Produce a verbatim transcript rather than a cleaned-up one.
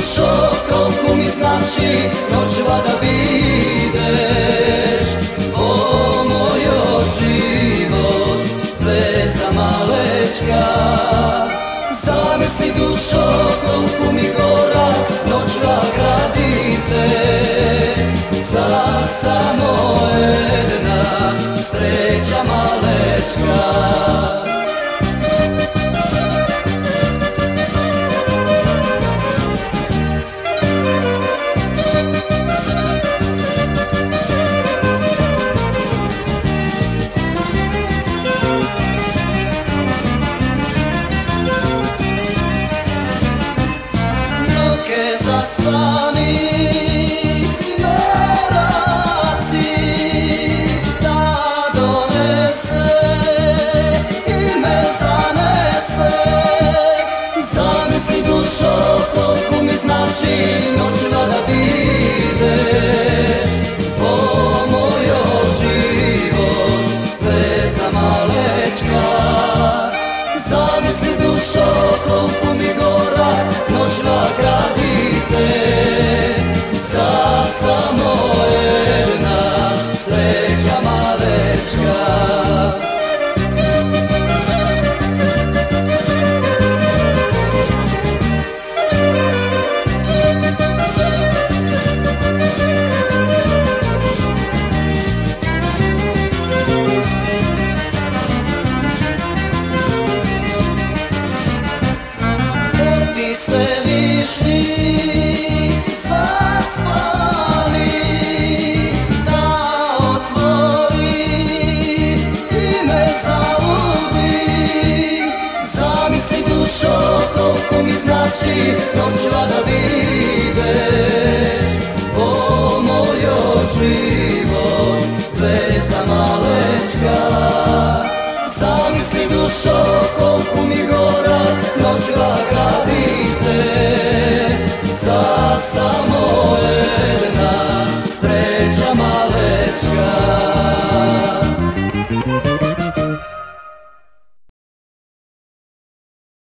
dušo, koliko mi znači noćva da bideš. O mojo život, zvezda malečka, zamisli dušo, koliko mi gora noćva gradite. Za samo jedna sreća malečka. Noćva da bideš, o mojo život, zvezda malečka. Zamisli dušo, koliko mi gora noćva gradite. Za samo jedna sreća malečka. Koliko mi znači noćva da bideš.